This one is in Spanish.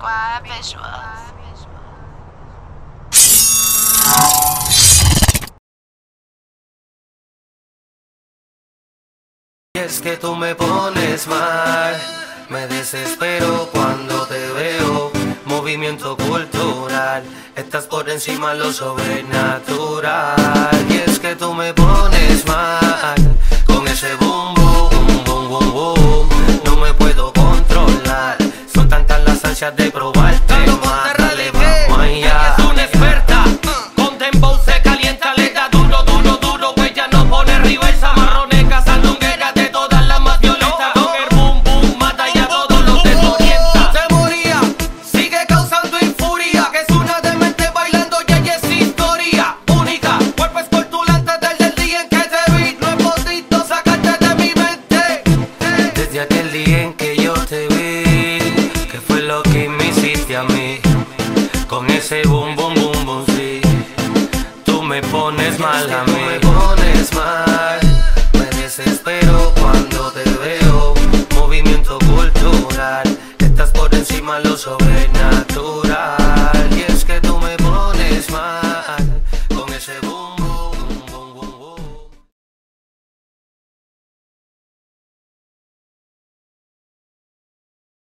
squad visuals. Y es que tú me pones mal, me desespero cuando te veo. Movimiento cultural, estás por encima de lo sobrenatural. Y es que tú me pones mal, con ese boom boom, boom boom boom. No me puedo controlar, son tantas las ansias de probarte más. Dale, vamos allá. Es una experta, con dembow se calienta, le da duro, duro, duro. Ella no pone reversa, marroneca, sandunguera, de todas las más violentas. Con el boom boom mata y a todos los desorienta. Se moría, sigue causando infuria, que es una demente bailando y ella es historia única. Cuerpo es corpulento desde el día en que te vi, no he podido sacarte de mi mente. Desde aquel día en que yo te vi, que fue lo que me hiciste a mí. Con ese boom boom boom boom, sí, tú me pones mal a mí.